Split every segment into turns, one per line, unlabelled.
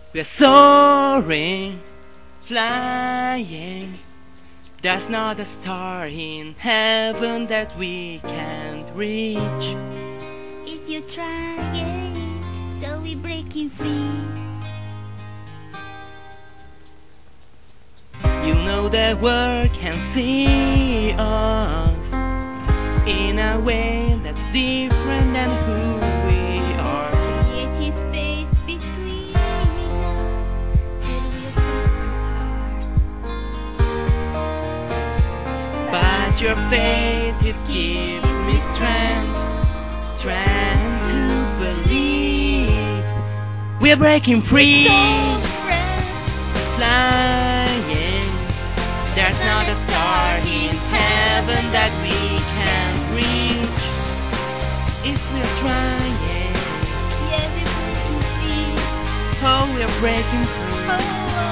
We're soaring, flying. There's not a star in heaven that we can't reach.
If you try, so we're breaking free.
You know the world can see us in a way that's different than who we are.
Creating space between us till we're separate.
But your faith, it gives me strength to believe we're breaking free, flying. There's not a star in heaven that we can't reach. If we're trying,
Yeah, we're breaking free.
oh, we're breaking free.
Oh,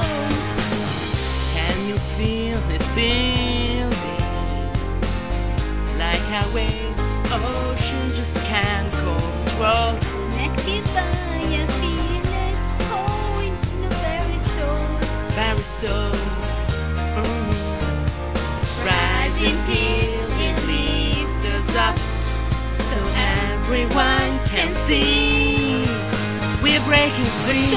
Can you feel it building? Like a wave, ocean just can't control.
connected by a feeling, oh, in the very soul.
Very souls, rising till it lifts us up, so everyone can see we're breaking free,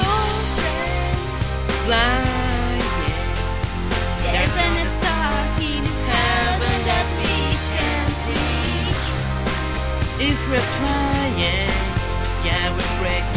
flying.
There's a star in heaven that we can't reach.
If we're trying, yeah, we're breaking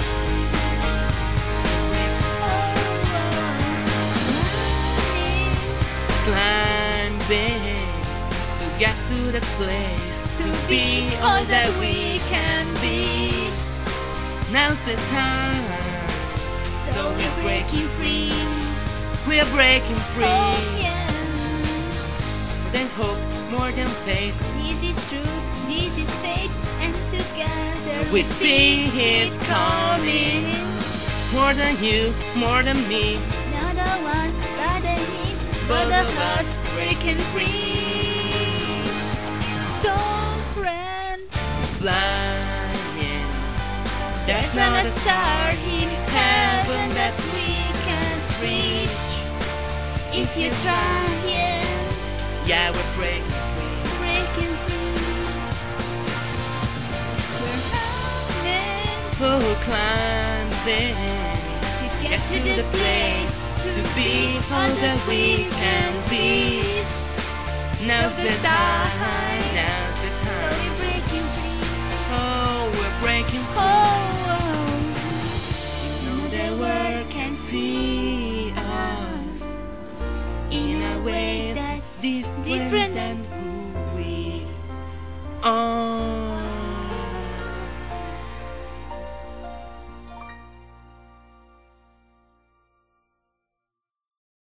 climbing to get to the place to be all that we can be. Now's the time,
So we're breaking free.
we're breaking free.
Oh, yeah.
More than hope, more than faith,
This is true, this is fate, and together
we see it coming. More than you, more than me,
Not a one, but a need, both of us breaking free. So, friend,
flying.
there's not a star in heaven that we can't reach. If you try,
Yeah, we're breaking free.
breaking free. We're running
Oh, climbing
to get to the place
to be all that we can be. Now's the time.